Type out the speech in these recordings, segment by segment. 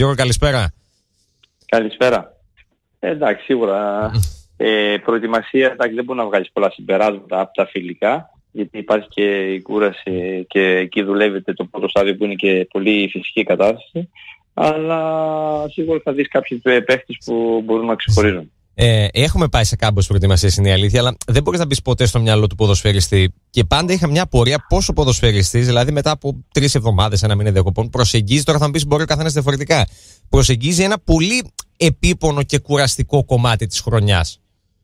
Γιώργο, καλησπέρα. Καλησπέρα. Εντάξει, σίγουρα. Προετοιμασία, εντάξει, δεν μπορεί να βγάλεις πολλά συμπεράσματα από τα φιλικά, γιατί υπάρχει και η κούραση και εκεί δουλεύεται το πρώτο στάδιο που είναι και πολύ φυσική κατάσταση. Αλλά σίγουρα θα δεις κάποιους παίχτες που μπορούν να ξεχωρίζουν. Έχουμε πάει σε κάμπος προετοιμασίας, είναι η αλήθεια, αλλά δεν μπορείς να μπεις ποτέ στο μυαλό του ποδοσφαιριστή. Και πάντα είχα μια απορία πόσο ποδοσφαιριστής, δηλαδή μετά από 3 εβδομάδες, ένα μήνα διακοπών, προσεγγίζει. Τώρα θα μου πεις μπορεί ο καθένας διαφορετικά. Προσεγγίζει ένα πολύ επίπονο και κουραστικό κομμάτι της χρονιάς.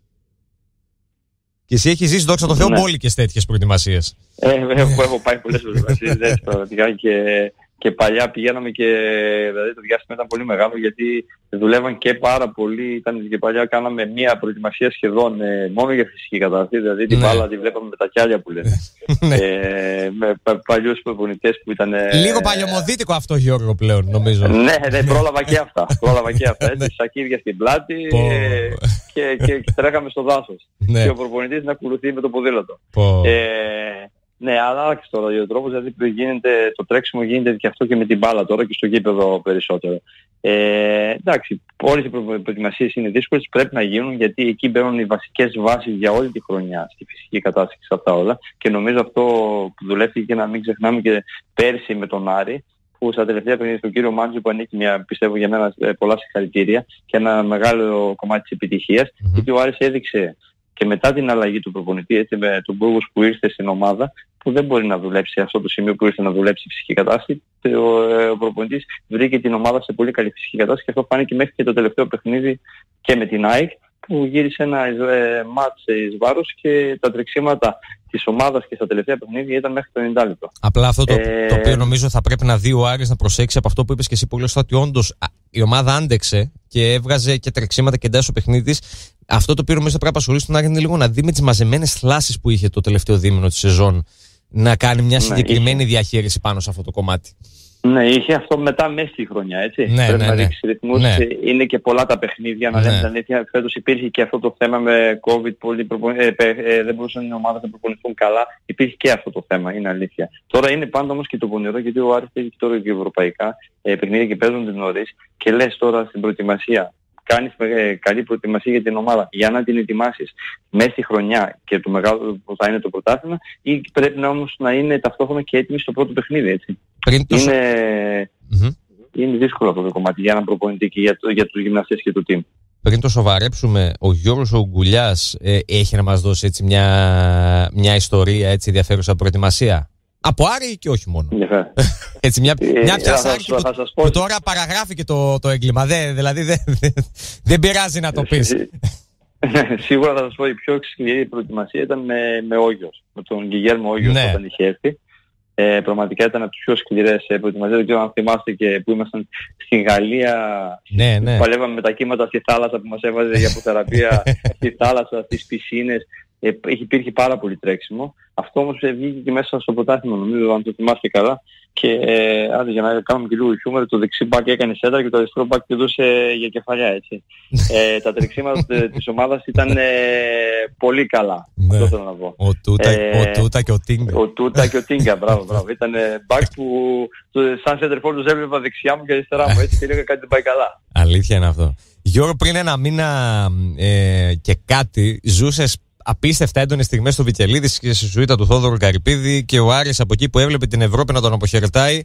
Και εσύ έχεις ζήσει, δόξα τω Θεώ, μπόλικες τέτοιες προετοιμασίες. Έχω πάει πολλές προετοιμασίες, πραγματικά και παλιά πηγαίναμε και δηλαδή το διάστημα ήταν πολύ μεγάλο γιατί δουλεύαν και πάρα πολύ. Ήταν και παλιά κάναμε μία προετοιμασία σχεδόν μόνο για φυσική κατάσταση. Δηλαδή την μπάλα τη βλέπαμε με τα κιάλια που λένε. Με παλιούς προπονητές που ήταν. Λίγο παλιωμοδίτικο αυτό, Γιώργο, πλέον νομίζω. Ναι, πρόλαβα και αυτά. Έτσι, σακίδια στην πλάτη και τρέχαμε στο δάσος. Και ο προπονητής να ακολουθεί με το ποδήλατο. Ναι, αλλά άλλαξε τώρα ο τρόπος, δηλαδή το τρέξιμο γίνεται και αυτό και με την μπάλα τώρα και στο γήπεδο περισσότερο. Εντάξει, όλες οι προετοιμασίες είναι δύσκολες, πρέπει να γίνουν γιατί εκεί μπαίνουν οι βασικές βάσεις για όλη τη χρονιά στη φυσική κατάσταση σε αυτά όλα και νομίζω αυτό που δουλεύει και να μην ξεχνάμε και πέρσι με τον Άρη που στα τελευταία παιχνίδια στον κύριο Μάντζη που ανήκει πιστεύω για μένα πολλά συγχαρητήρια και ένα μεγάλο κομμάτι της επιτυχίας γιατί ο Άρης έδειξε και μετά την αλλαγή του προπονητή, έτσι, με τον Μπούργος που ήρθε στην ομάδα, που δεν μπορεί να δουλέψει σε αυτό το σημείο που ήρθε να δουλέψει η φυσική κατάσταση, ο προπονητής βρήκε την ομάδα σε πολύ καλή φυσική κατάσταση και αυτό φάνηκε μέχρι και το τελευταίο παιχνίδι και με την ΑΕΚ, που γύρισε ένα μάτς εις βάρος και τα τρεξίματα της ομάδας και στα τελευταία παιχνίδια ήταν μέχρι το 90 λεπτό. Απλά αυτό το οποίο νομίζω θα πρέπει να δει ο Άρης να προσέξει από αυτό που είπες και εσύ πολύ σωστά, ότι όντως η ομάδα άντεξε και έβγαζε και τρεξίματα και εντάσσεται ο παιχνίδι. Αυτό το οποίο νομίζω θα πρέπει να απασχολήσει τον Άρη είναι λίγο να δει με τις μαζεμένες θλάσεις που είχε το τελευταίο δίμηνο της σεζόν να κάνει μια συγκεκριμένη διαχείριση πάνω σε αυτό το κομμάτι. Ναι, είχε αυτό μετά μέσα στη χρονιά, έτσι. Πρέπει να ρίξει ρυθμούς. Είναι και πολλά τα παιχνίδια, να λέμε την αλήθεια. Φέτος υπήρχε και αυτό το θέμα με COVID, δεν μπορούσαν οι ομάδες να προπονηθούν καλά. Υπήρχε και αυτό το θέμα, είναι αλήθεια. Τώρα είναι πάντα όμως και το πονηρό, γιατί ο Άρης έχει τώρα και ευρωπαϊκά παιχνίδια και παίζονται νωρίς και λες τώρα στην προετοιμασία. Κάνεις καλή προετοιμασία για την ομάδα για να την ετοιμάσεις μέσα στη χρονιά και το μεγάλο που θα είναι το πρωτάθλημα ή πρέπει να όμως να είναι ταυτόχρονα και έτοιμη στο πρώτο παιχνίδι, έτσι. Είναι δύσκολο αυτό το κομμάτι για έναν προπονητή και για τους γυμναστές και το team. Πριν το σοβαρέψουμε, ο Γιώργος ο Γκουλιάς έχει να μας δώσει έτσι μια ιστορία έτσι ενδιαφέρουσα προετοιμασία. Από Άρη και όχι μόνο. Έτσι, μια πιασάρικη που τώρα παραγράφει και το έγκλημα. Δηλαδή δεν πειράζει να το πεις. Σίγουρα θα σας πω η πιο σκληρή προετοιμασία ήταν με Όγιος. Με τον Γιγέρμο Όγιος όταν είχε έρθει. Πραγματικά ήταν από τις πιο σκληρές προετοιμασίες. Δεν ξέρω αν θυμάστε και που ήμασταν στη Γαλλία. Παλεύαμε με τα κύματα στη θάλασσα που μας έβαζε για αποθεραπεία στη θάλασσα, στις πισίνες. Υπήρχε πάρα πολύ τρέξιμο. Αυτό όμως βγήκε και μέσα στο πρωτάθλημα, νομίζω, αν το θυμάστε καλά. Και για να κάνουμε και λίγο χιούμορ, το δεξί μπακ έκανε σέντρα και το αριστερό μπακ πηδούσε για κεφαλιά, έτσι. Τα τρεξίματα της ομάδας ήταν πολύ καλά. Αυτό θέλω να πω. Ο Τούτα και ο Τίγκα. Ο Τούτα και ο Τίγκα, μπράβο. Ήταν μπακ που σαν σέντερφορ τους έβλεπα δεξιά μου και αριστερά μου, έτσι, και έλεγα κάτι δεν πάει καλά. Αλήθεια είναι αυτό. Γιώργο, πριν ένα μήνα και κάτι, ζούσες απίστευτα έντονες στιγμές στο Βικελίδης και στη σουίτα του Θόδωρου Καρυπίδη και ο Άρης από εκεί που έβλεπε την Ευρώπη να τον αποχαιρετάει.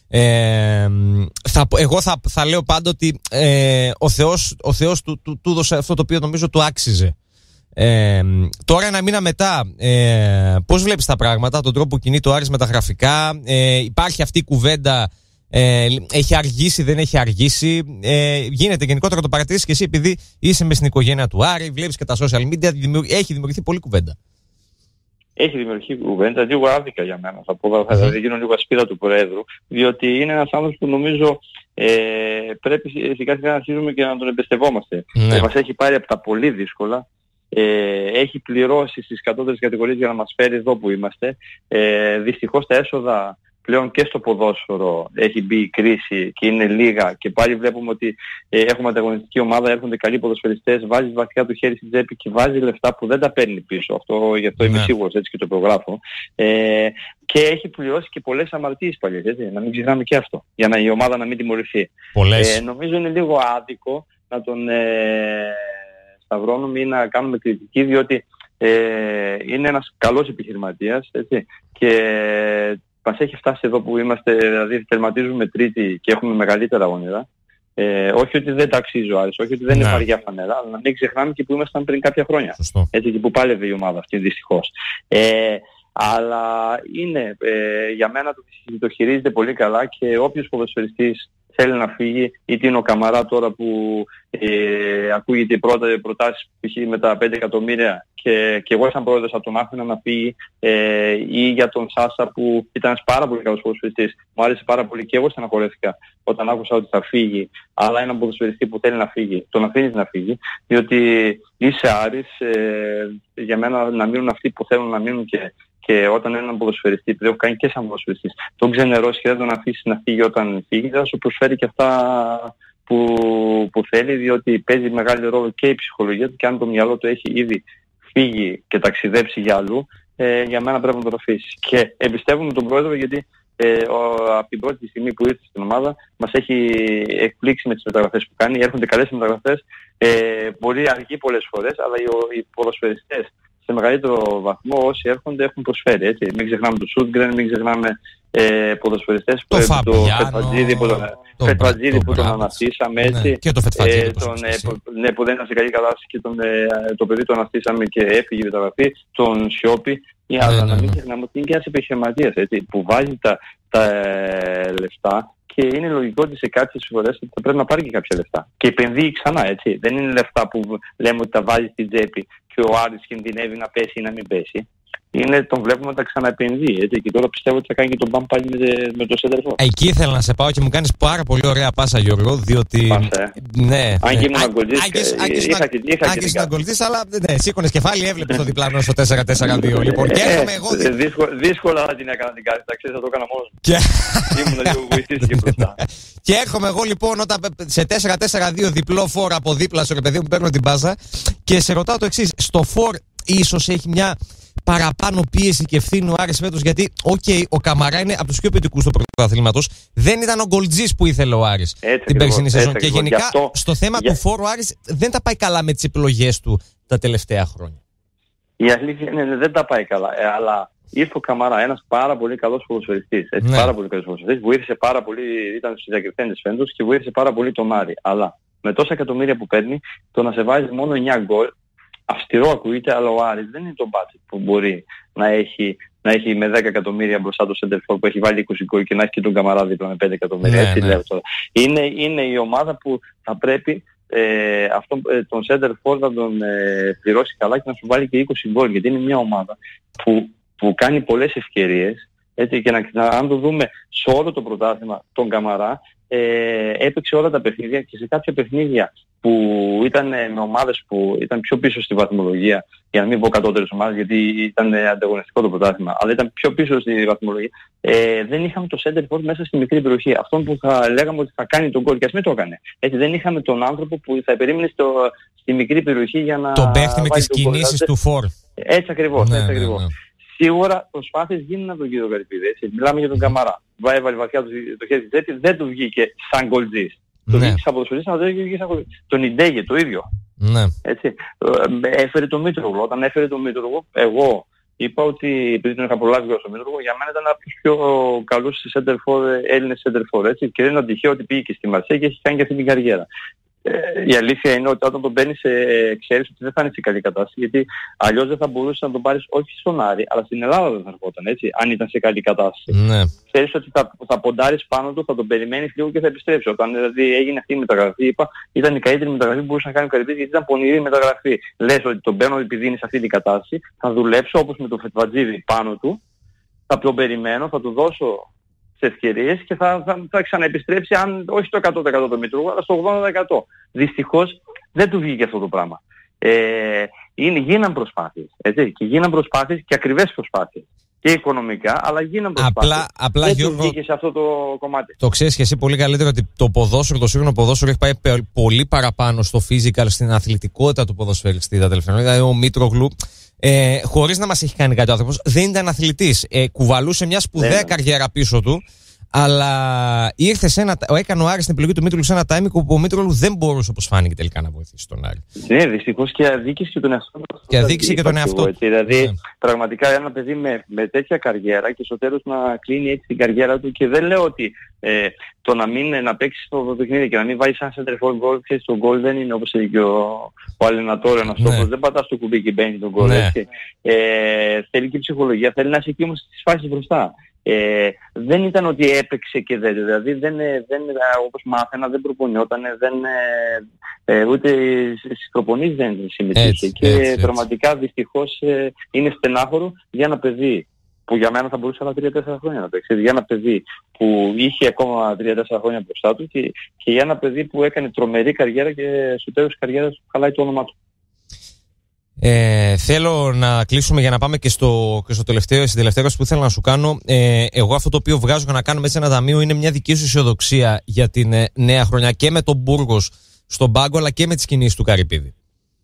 Εγώ θα λέω πάντα ότι ο Θεός του έδωσε αυτό το οποίο νομίζω του άξιζε. Τώρα ένα μήνα μετά, πώς βλέπεις τα πράγματα, τον τρόπο που κινείται ο Άρης με τα γραφικά, υπάρχει αυτή η κουβέντα, έχει αργήσει, δεν έχει αργήσει, γίνεται γενικότερα το παρατηρήσεις και εσύ επειδή είσαι μες στην οικογένεια του Άρη, βλέπεις και τα social media, έχει δημιουργηθεί πολλή κουβέντα. Έχει δημιουργηθεί κουβέντα, λίγο άδικα για μένα, θα πω, θα γίνω λίγο ασπίδα του Προέδρου, διότι είναι ένας άνθρωπος που νομίζω πρέπει σιγά σιγά να αρχίζουμε και να τον εμπιστευόμαστε. Μας έχει πάρει από τα πολύ δύσκολα. Έχει πληρώσει στις κατώτερες κατηγορίες για να μας φέρει εδώ που είμαστε. Δυστυχώς τα έσοδα πλέον και στο ποδόσφαιρο έχει μπει η κρίση και είναι λίγα και πάλι βλέπουμε ότι έχουμε ανταγωνιστική ομάδα, έρχονται καλοί ποδοσφαιριστές, βάζει βασικά το χέρι στην τσέπη και βάζει λεφτά που δεν τα παίρνει πίσω. Γι' αυτό είμαι σίγουρος, έτσι και το προγράφω. και έχει πληρώσει και πολλές αμαρτίες παλιές, έτσι, να μην ξεχνάμε και αυτό, για η ομάδα να μην τιμωρηθεί. Νομίζω είναι λίγο άδικο να τον σταυρώνουμε ή να κάνουμε κριτική, διότι είναι ένας καλός επιχειρηματίας, έτσι, και μας έχει φτάσει εδώ που είμαστε, δηλαδή τερματίζουμε τρίτη και έχουμε μεγαλύτερα όνειρα. Όχι ότι δεν τα αξίζει ο Άρης, όχι ότι δεν είναι βαριά φανέλα, αλλά να μην ξεχνάμε και που ήμασταν πριν κάποια χρόνια. Σωστό. Έτσι, και που πάλευε η ομάδα αυτή, δυστυχώς. Αλλά είναι, για μένα το χειρίζεται πολύ καλά και όποιος ποδοσφαιριστής θέλει να φύγει, είτε είναι ο Καμαρά τώρα που ακούγεται προτάσεις π.χ. με τα 5 εκατομμύρια και εγώ σαν πρόεδρος θα τον άφηνα να φύγει, ή για τον Σάσα που ήταν ένας πάρα πολύ καλός ποδοσφαιριστής. Μου άρεσε πάρα πολύ και εγώ στεναχωρέθηκα όταν άκουσα ότι θα φύγει, αλλά έναν ποδοσφαιριστή που θέλει να φύγει, τον αφήνεις να φύγει, διότι είσαι Άρης, για μένα να μείνουν αυτοί που θέλουν να μείνουν και όταν έναν ποδοσφαιριστή, επειδή έχω κάνει και σαν ποδοσφαιριστής, τον ξενερώσει και δεν τον αφήσει να φύγει όταν φύγει, θα σου προσφέρει και αυτά που θέλει, διότι παίζει μεγάλο ρόλο και η ψυχολογία του και αν το μυαλό του έχει ήδη φύγει και ταξιδέψει για αλλού, για μένα πρέπει να τον αφήσει. Και εμπιστεύομαι τον πρόεδρο γιατί από την πρώτη στιγμή που ήρθε στην ομάδα μας έχει εκπλήξει με τις μεταγραφές που κάνει. Έρχονται καλές μεταγραφές, μπορεί αργεί πολλές φορές, αλλά οι ποδοσφαιριστές σε μεγαλύτερο βαθμό όσοι έρχονται έχουν προσφέρει. Έτσι. Μην ξεχνάμε τον Σούτγκρεν, μην ξεχνάμε ποδοσφαιριστές το Φετβατζίδη που τον αναστήσαμε, έτσι. Ναι, και το Φετβατζίδη που δεν ήταν σε καλή κατάσταση και το παιδί το αναστήσαμε και έφυγε η μεταγραφή, τον Σιώπη. Αλλά να μην ξεχνάμε ότι είναι και ένας επιχειρηματίας, έτσι, που βάζει τα λεφτά και είναι λογικό ότι σε κάποιες φορές θα πρέπει να πάρει και κάποια λεφτά. Και επενδύει ξανά, έτσι. Δεν είναι λεφτά που λέμε ότι τα βάζει στην τσέπη και ο Άρης κινδυνεύει να πέσει ή να μην πέσει. Τον βλέπουμε να τα ξαναεπενδύει, έτσι. Και τώρα πιστεύω ότι θα κάνει και τον μπαμ πάλι με το σέντερφο. Εκεί ήθελα να σε πάω και μου κάνεις πάρα πολύ ωραία πάσα, Γιώργο, διότι... Ναι. Αν και ήμουν αγκολτής, άρχισε να αγκολτής, αλλά ναι, σήκωνες κεφάλι, έβλεπες το διπλανό στο 4-4-2. Λοιπόν, και έρχομαι εγώ... Δύσκολα θα την έκανα την κάρτα, τα ξέρεις, θα το έκανα μόνος μου. Ήμουν λίγο βοηθήσει και μπροστά. Και έρχομαι εγώ λοιπόν όταν σε 4-4-2 διπλό φόρ από δίπλα στο παιδί μου παίρνω την πάσα και σε ρωτάω το εξής, στο φόρ ίσως έχει μια παραπάνω πίεση και ευθύνη ο Άρης φέτος, γιατί ο Καμαρά είναι από τους πιο ποιοτικούς του πρωταθλήματος. Δεν ήταν ο γκολτζής που ήθελε ο Άρης την περσινή σεζόν. Και γενικά στο θέμα του φόρου ο Άρης δεν τα πάει καλά με τις επιλογές του τα τελευταία χρόνια. Η αλήθεια είναι δεν τα πάει καλά, αλλά ήρθε ο Καμαρά, ένας πάρα πολύ καλός ποδοσφαιριστής. Ναι. Πάρα πολύ καλός ποδοσφαιριστής. Βοήθησε πάρα πολύ, ήταν στους διακριθέντες φέτος και βοήθησε πάρα πολύ τον Άρη. Αλλά με τόσα εκατομμύρια που παίρνει, το να σε βάζει μόνο 9 γκολ, αυστηρό ακούγεται, αλλά ο Άρης δεν είναι το μπάτσετ που μπορεί να έχει με 10 εκατομμύρια μπροστά το σέντερφορ που έχει βάλει 20 γκολ και να έχει και τον Καμαρά δίπλα με 5 εκατομμύρια. Έτσι λέω τώρα. Είναι η ομάδα που θα πρέπει τον σέντερφορ να τον πληρώσει καλά και να σου βάλει και 20 γκολ, γιατί είναι μια ομάδα που κάνει πολλές ευκαιρίες. Έτσι, και αν το δούμε σε όλο το πρωτάθλημα, τον Καμαρά έπαιξε όλα τα παιχνίδια και σε κάποια παιχνίδια που ήταν με ομάδες που ήταν πιο πίσω στη βαθμολογία, για να μην πω κατώτερες ομάδες γιατί ήταν ανταγωνιστικό το πρωτάθλημα, αλλά ήταν πιο πίσω στη βαθμολογία, δεν είχαμε το center forward μέσα στη μικρή περιοχή. Αυτόν που θα λέγαμε ότι θα κάνει τον γκολ και ας μην το έκανε. Έτσι, δεν είχαμε τον άνθρωπο που θα περίμενε στη μικρή περιοχή για να... Τον παίχτη με τις κινήσεις του φορ. Έτσι ακριβώς, έτσι ακριβώς. Ναι. Σίγουρα προσπάθειες γίνουν από τον κύριο Καρυπίδη, έτσι. Μιλάμε για τον Καμαρά. Έβαλε βαθιά το χέρι της τσέπη, δεν του βγήκε σαν γκολτζής. Το βγήκε σαν ποδοσφαιριστής, αλλά δεν βγήκε σαν γκολτζής. Τον Ιντέγε το ίδιο. Ναι. Έτσι. Έφερε τον Μήτρογλου. Όταν έφερε τον Μήτρογλου, εγώ είπα ότι, επειδή τον είχα προλάβει για τον Μήτρογλου, για μένα ήταν από τους πιο καλούς Έλληνες center for, έτσι. Και δεν είναι τυχαίο ότι πήγε και στη Μαρσέη και έχει κάνει και αυτή την καριέρα. Η αλήθεια είναι ότι όταν τον παίρνεις ξέρεις ότι δεν θα είναι σε καλή κατάσταση, γιατί αλλιώς δεν θα μπορούσες να τον πάρεις όχι στον Άρη, αλλά στην Ελλάδα δεν θα ερχόταν, έτσι, αν ήταν σε καλή κατάσταση. Ναι. Ξέρεις ότι θα ποντάρεις πάνω του, θα τον περιμένεις λίγο και θα επιστρέψει. Όταν δηλαδή έγινε αυτή η μεταγραφή, είπα, ήταν η καλύτερη μεταγραφή που μπορούσε να κάνει ο Καρυπίδης, γιατί ήταν πονηρή μεταγραφή. Λες ότι τον παίρνω επειδή είναι σε αυτή την κατάσταση, θα δουλέψω όπως με τον Φετβατζίδη πάνω του, θα τον περιμένω, θα του δώσω ευκαιρίες και θα ξαναεπιστρέψει, αν όχι στο 100% το Μήτρογλου, αλλά στο 80%. Δυστυχώς δεν του βγήκε αυτό το πράγμα. Γίναν προσπάθειες, έτσι, και γίναν προσπάθειες και ακριβές προσπάθειες. και οικονομικά, αλλά γίνανε προσπάθειες. Απλά Γιώργο, βγήκε σε αυτό το κομμάτι. Το ξέρεις και εσύ πολύ καλύτερα ότι το ποδόσφαιρο, το σύγχρονο ποδόσφαιρο έχει πάει πολύ παραπάνω στο physical, στην αθλητικότητα του ποδοσφαιριστή τα τελευταία χρόνια. Δηλαδή ο Μήτρογλου, χωρίς να μας έχει κάνει κάτι ο άνθρωπος, δεν ήταν αθλητής. Κουβαλούσε μια σπουδαία καριέρα πίσω του. Αλλά έκανε ο Άρης την επιλογή του Μήτρογλου σε ένα timing που ο Μήτρογλου δεν μπορούσε, όπως φάνηκε, τελικά να βοηθήσει τον Άρη. Ναι, δυστυχώς και αδίκησε και τον εαυτό του. Και αδίκησε και τον εαυτό του. Δηλαδή, πραγματικά ένα παιδί με τέτοια καριέρα και στο τέλος να κλείνει έτσι την καριέρα του, και δεν λέω ότι το να παίξει το παιχνίδι και να μην βάζει σαν σεντερφόρ γκολ, και στο γκολ δεν είναι όπως έλεγε ο Αλενατόρο, ένας στόχος, δεν πατάς το κουμπί και μπαίνει τον γκολ. Θέλει και ψυχολογία, θέλει να είσαι εκεί όμως στις φάσεις μπροστά. Δεν ήταν ότι έπαιξε και δηλαδή δεν όπως μάθαινα, δεν προπονιόταν, ούτε στις προπονήσεις δεν συμμετείχε. Και πραγματικά δυστυχώς είναι στενάχωρο για ένα παιδί που για μένα θα μπορούσε άλλα 3-4 χρόνια να παίξει. Για ένα παιδί που είχε ακόμα 3-4 χρόνια μπροστά του και για ένα παιδί που έκανε τρομερή καριέρα και στο τέλος της καριέρας χαλάει το όνομά του. Θέλω να κλείσουμε για να πάμε και στην τελευταία ερώτηση που ήθελα να σου κάνω. Εγώ αυτό το οποίο βγάζω να κάνουμε έτσι ένα ταμείο είναι μια δική σου αισιοδοξία για την νέα χρονιά και με τον Μπούργος στον πάγκο, αλλά και με τις κινήσεις του Καρυπίδη.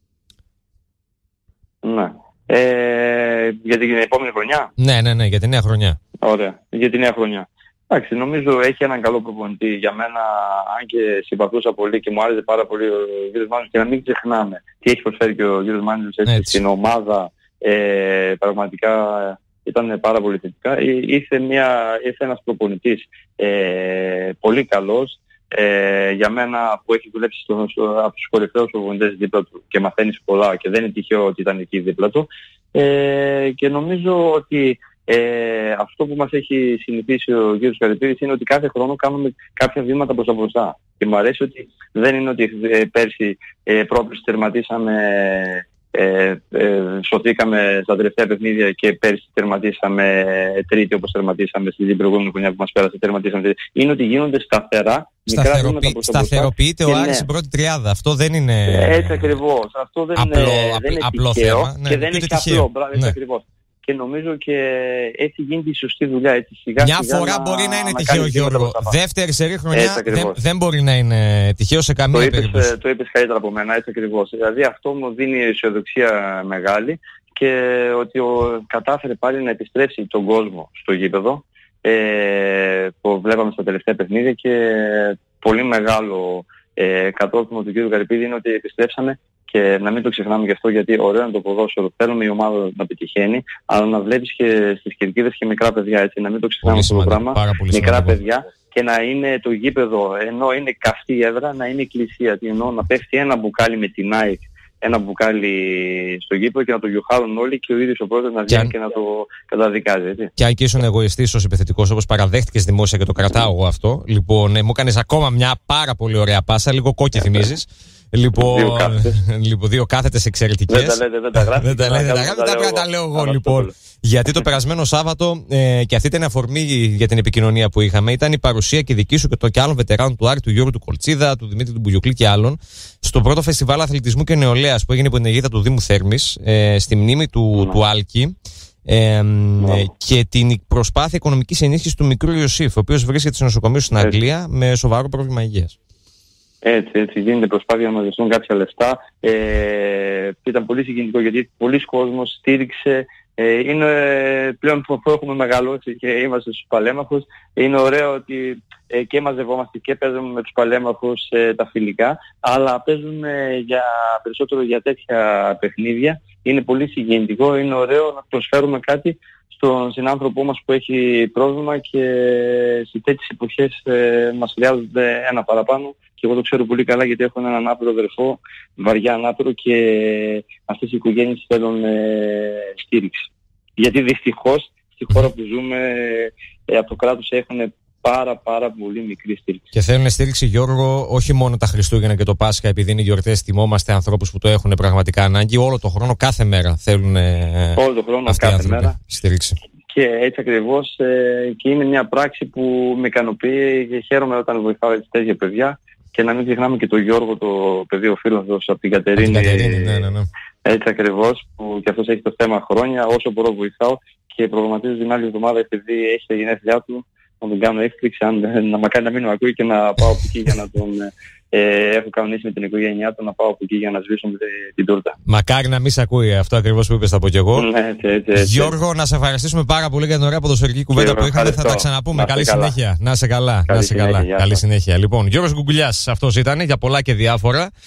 Ναι. Για την επόμενη χρονιά. Ναι, για την νέα χρονιά. Ωραία, για την νέα χρονιά. Εντάξει, νομίζω έχει έναν καλό προπονητή. Για μένα, αν και συμπαθούσα πολύ και μου άρεσε πάρα πολύ ο Γιώργος Μάνος, και να μην ξεχνάμε τι έχει προσφέρει και ο Γιώργος Μάνος στην ομάδα, πραγματικά ήταν πάρα πολύ θετικά. Ήρθε ένας προπονητής πολύ καλός, για μένα που έχει δουλέψει από τους κορυφαίους προπονητές δίπλα του και μαθαίνεις πολλά και δεν είναι τυχαίο ότι ήταν εκεί δίπλα του, και νομίζω ότι αυτό που μας έχει συνηθίσει ο κ. Καρυπίδης είναι ότι κάθε χρόνο κάνουμε κάποια βήματα προς τα μπροστά. Και μου αρέσει ότι δεν είναι ότι πέρσι πρόπερσι τερματίσαμε, σωθήκαμε στα τελευταία παιχνίδια και πέρσι τερματίσαμε τρίτη όπως τερματίσαμε στην προηγούμενη χρονιά που μας πέρασε, τερματίσαμε τρίτη. Είναι ότι γίνονται σταθερά μικρά βήματα προς τα μπροστά. Σταθεροποιείται ο Άρης στην πρώτη τριάδα. Αυτό δεν είναι έτσι ακριβώς. Αυτό δεν είναι απλό τυχαίο θέμα. Και δεν είναι και απλό. Έτσι ακριβώς. Και νομίζω και έτσι γίνεται η σωστή δουλειά. Έτσι, σιγά, μια φορά μπορεί να είναι τυχαίο, Γιώργο. Δεύτερη σερί χρονιά δεν μπορεί να είναι τυχαίο σε καμία περίπτωση. Το είπες καλύτερα από μένα, έτσι ακριβώς. Δηλαδή αυτό μου δίνει αισιοδοξία μεγάλη, και ότι κατάφερε πάλι να επιστρέψει τον κόσμο στο γήπεδο που βλέπαμε στα τελευταία παιχνίδια, και πολύ μεγάλο κατόρθωμα του κ. Καρυπίδη είναι ότι επιστρέψαμε. Και να μην το ξεχνάμε γι' αυτό, γιατί ωραίο είναι το ποδόσφαιρο, θέλουμε η ομάδα να πετυχαίνει, αλλά να βλέπεις και στις κερκίδες και μικρά παιδιά, έτσι, να μην το ξεχνάμε αυτό το πράγμα, μικρά παιδιά, και να είναι το γήπεδο, ενώ είναι καυτή η έδρα, να είναι εκκλησία, ενώ να πέφτει ένα μπουκάλι με την ΑΕΚ, ένα μπουκάλι στο γήπεδο και να το γιουχάρουν όλοι, και ο ίδιος ο πρόεδρος να βγαίνει και να το καταδικάζει, έτσι. Και αν και ήσουν εγωιστής ως επιθετικός, όπως παραδέχτηκες δημόσια και το κρατάω εγώ αυτό, λοιπόν, μου έκανες ακόμα μια πάρα πολύ ωραία πάσα, λίγο κόκκι θυμίζεις. Δύο κάθετες εξαιρετικές. Δεν τα γράφει. Δεν τα λέω εγώ, λοιπόν. Γιατί το περασμένο Σάββατο, και αυτή ήταν η αφορμή για την επικοινωνία που είχαμε, ήταν η παρουσία και δική σου και άλλων βετεράνων του Άρη, του Γιώργου του Κολτσίδα, του Δημήτρη του Μπουγιουκλή και άλλων, στο πρώτο φεστιβάλ αθλητισμού και νεολαίας που έγινε υπό την αιγίδα του Δήμου Θέρμης, στη μνήμη του Άλκη. Και την προσπάθεια οικονομικής ενίσχυσης του μικρού Ιωσήφ, ο οποίος βρίσκεται στο νοσοκομείο στην Αγγλία με σοβαρό πρόβλημα υγείας. Έτσι γίνεται προσπάθεια να μαζευτούν κάποια λεφτά. Ήταν πολύ συγκινητικό, γιατί πολλοί κόσμος στήριξε. Είναι πλέον που έχουμε μεγαλώσει και είμαστε στους παλέμαχους, είναι ωραίο ότι και μαζευόμαστε και παίζουμε με τους παλέμαχους τα φιλικά, αλλά παίζουμε περισσότερο για τέτοια παιχνίδια. Είναι πολύ συγκινητικό, είναι ωραίο να προσφέρουμε κάτι στον συνάνθρωπό μας που έχει πρόβλημα, και σε τέτοιες εποχές μας χρειάζονται ένα παραπάνω, και εγώ το ξέρω πολύ καλά, γιατί έχω έναν ανάπηρο αδερφό, βαριά ανάπηρο, και αυτές οι οικογένειες θέλουν στήριξη. Γιατί δυστυχώς στη χώρα που ζούμε από το κράτος έχουν πάρα πολύ μικρή στήριξη. Και θέλουν στήριξη, Γιώργο, όχι μόνο τα Χριστούγεννα και το Πάσχα, επειδή είναι γιορτές, θυμόμαστε ανθρώπους που το έχουν πραγματικά ανάγκη. Όλο το χρόνο, κάθε μέρα θέλουν κάθε μέρα στήριξη. Και έτσι ακριβώς, και είναι μια πράξη που με ικανοποιεί και χαίρομαι όταν βοηθάω έτσι τέτοια παιδιά. Και να μην ξεχνάμε και τον Γιώργο, το παιδί ο φίλος από την Κατερίνη. Ναι. Έτσι ακριβώς, που και αυτός έχει το θέμα χρόνια, όσο μπορώ βοηθάω, και προγραμματίζω την άλλη εβδομάδα, επειδή έχει τα γενέθλιά του, να τον κάνω έκπληξη, να μακάρι να μην με ακούει και να πάω από εκεί για να τον... έχω κανονίσει με την οικογένειά του να πάω από εκεί για να σβήσουμε την τούρτα. Μακάρι να μην σε ακούει, αυτό ακριβώς που είπες, θα πω κι εγώ. Ναι, έτσι. Γιώργο, να σε ευχαριστήσουμε πάρα πολύ για την ωραία ποδοσφαιρική κουβέντα που είχαμε. Θα τα ξαναπούμε. Καλή συνέχεια. Να σε καλά. Καλή συνέχεια. Λοιπόν, Γιώργος Γκουγκουλιάς, αυτός ήταν για πολλά και διάφορα.